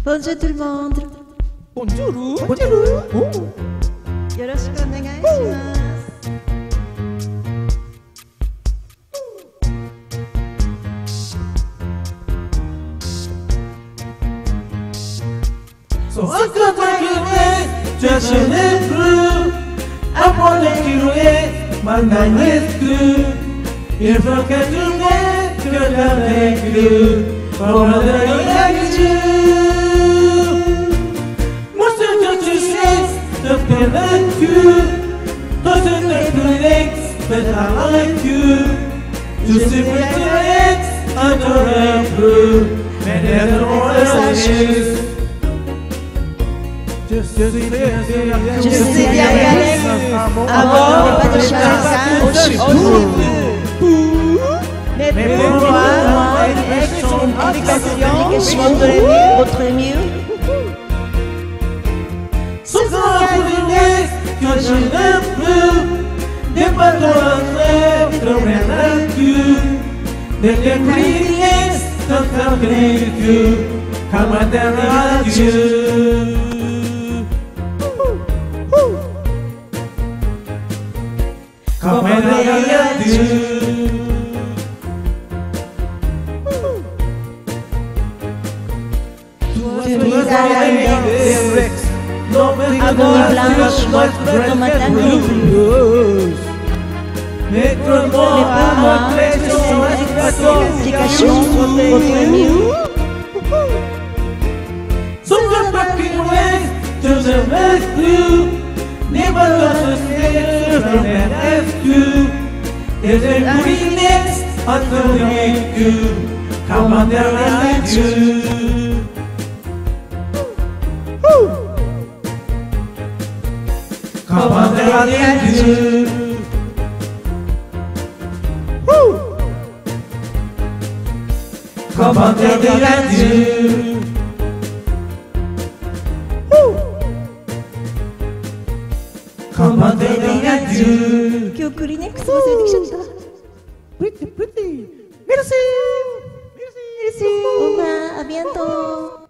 Bonjour tout le monde. Bonjour. Yoroshiku onegai shimasu. So I got my kilowatt, just in the blue. I want to kilowatt, my name is good. If I can do that, you're gonna thank you for what I do. Most of the things that I like you, doesn't make the legs, but I like you. Just see with the legs, I don't have blue, and there's no one else. Je suis derrière avant pas de chacun mais pour moi, explication de votre mieux. Sans oublier que je n'aime plus des bateaux à trêve comme rien à cul, des critiques de faire ridicule comme un dernier adieu. Comme un dernier adieu. Avant blanche, votre matin bleu. Mais pour moi, explication votre mieux. Sauf que pas qu'il reste, je ne reste plus. Les ballons se serrent, je ne reste plus. Et les ruines entre les culs, comme un dernier adieu. Comme un dernier adieu. Comme un dernier adieu. Comme un dernier adieu. 今日クリネックス忘れてきちゃった。 Pretty, pretty. Merci. Uma, a bientôt.